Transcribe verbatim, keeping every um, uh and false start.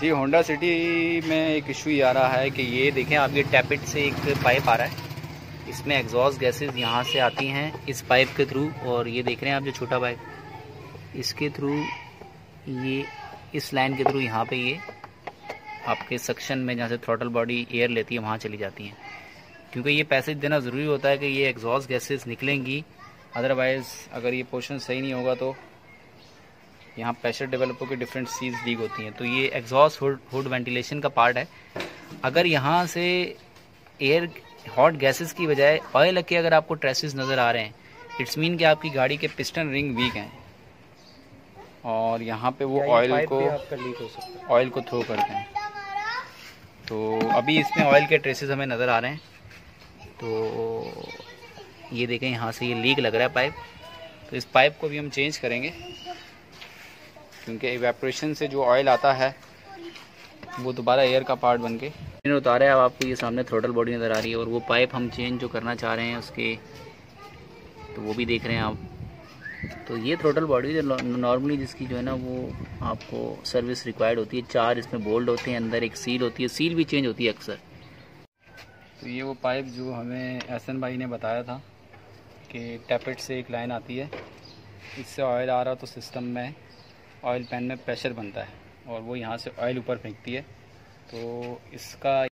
जी Honda city में एक issue ये आ रहा है कि ये देखें आपके टैपिट से एक पाइप आ रहा है, इसमें एग्जॉस्ट गैसेस यहाँ से आती हैं इस पाइप के थ्रू, और ये देख रहे हैं आप जो छोटा पाइप, इसके थ्रू ये इस लाइन के थ्रू यहाँ पे ये आपके सक्शन में जहाँ से थ्रॉटल बॉडी एयर लेती है वहाँ चली जाती हैं। क्योंकि ये पैसेज देना ज़रूरी होता है कि ये एग्जॉस्ट गैसेस निकलेंगी, अदरवाइज़ अगर ये पोर्शन सही नहीं होगा तो यहाँ प्रेशर डेवलप होकर डिफरेंट सीज लीक होती हैं। तो ये एग्जॉस्ट हुड हुड वेंटिलेशन का पार्ट है। अगर यहाँ से एयर हॉट गैसेस की बजाय ऑयल के अगर आपको ट्रेसेस नज़र आ रहे हैं, इट्स मीन कि आपकी गाड़ी के पिस्टन रिंग वीक हैं और यहाँ पे वो ऑयल को ऑयल को थ्रो करते हैं। तो अभी इसमें ऑयल के ट्रेसेस हमें नज़र आ रहे हैं। तो ये देखें यहाँ से ये लीक लग रहा है पाइप, तो इस पाइप को भी हम चेंज करेंगे क्योंकि इवेपोरेशन से जो ऑयल आता है वो दोबारा एयर का पार्ट बन के मैंने उतारा है। अब आपको ये सामने थ्रोटल बॉडी नज़र आ रही है और वो पाइप हम चेंज जो करना चाह रहे हैं उसके, तो वो भी देख रहे हैं आप। तो ये थ्रोटल बॉडी जो नॉर्मली जिसकी जो है ना वो आपको सर्विस रिक्वायर्ड होती है, चार इसमें बोल्ट होते हैं, अंदर एक सील होती है, सील भी चेंज होती है अक्सर। तो ये वो पाइप जो हमें एहसन भाई ने बताया था कि टैपेट से एक लाइन आती है, इससे ऑयल आ रहा तो सिस्टम में ऑयल पैन में प्रेशर बनता है और वो यहाँ से ऑयल ऊपर फेंकती है। तो इसका